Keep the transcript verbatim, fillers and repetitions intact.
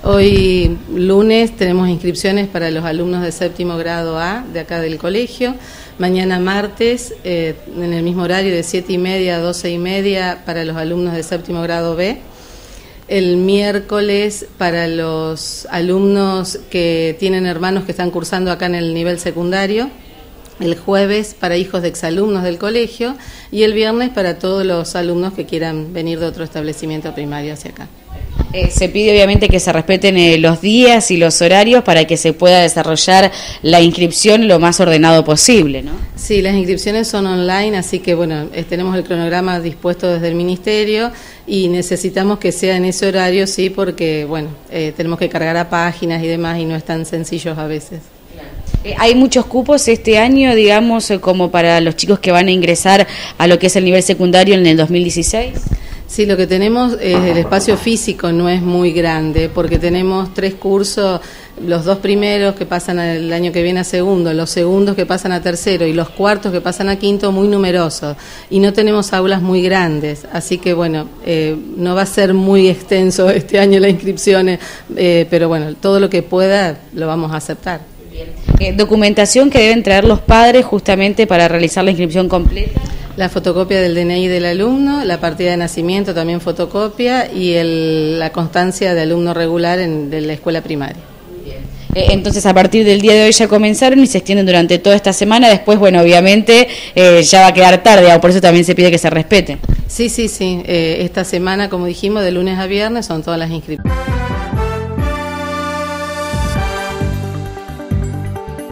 Hoy lunes tenemos inscripciones para los alumnos de séptimo grado A de acá del colegio. Mañana martes, eh, en el mismo horario de siete y media a doce y media para los alumnos de séptimo grado B. El miércoles para los alumnos que tienen hermanos que están cursando acá en el nivel secundario. El jueves para hijos de exalumnos del colegio y el viernes para todos los alumnos que quieran venir de otro establecimiento primario hacia acá. Eh, se pide obviamente que se respeten eh, los días y los horarios para que se pueda desarrollar la inscripción lo más ordenado posible, ¿no? Sí, las inscripciones son online, así que bueno, eh, tenemos el cronograma dispuesto desde el Ministerio y necesitamos que sea en ese horario, sí, porque bueno, eh, tenemos que cargar a páginas y demás y no es tan sencillo a veces. Eh, ¿Hay muchos cupos este año, digamos, eh, como para los chicos que van a ingresar a lo que es el nivel secundario en el dos mil dieciséis? Sí, lo que tenemos es el espacio físico, no es muy grande, porque tenemos tres cursos, los dos primeros que pasan el año que viene a segundo, los segundos que pasan a tercero y los cuartos que pasan a quinto, muy numerosos, y no tenemos aulas muy grandes, así que bueno, eh, no va a ser muy extenso este año la inscripción, eh, pero bueno, todo lo que pueda lo vamos a aceptar. Eh, ¿Documentación que deben traer los padres justamente para realizar la inscripción completa? La fotocopia del D N I del alumno, la partida de nacimiento también fotocopia y el, la constancia de alumno regular en, de la escuela primaria. Bien. Eh, entonces a partir del día de hoy ya comenzaron y se extienden durante toda esta semana, después bueno obviamente eh, ya va a quedar tarde, por eso también se pide que se respete. Sí, sí, sí, eh, esta semana como dijimos de lunes a viernes son todas las inscripciones.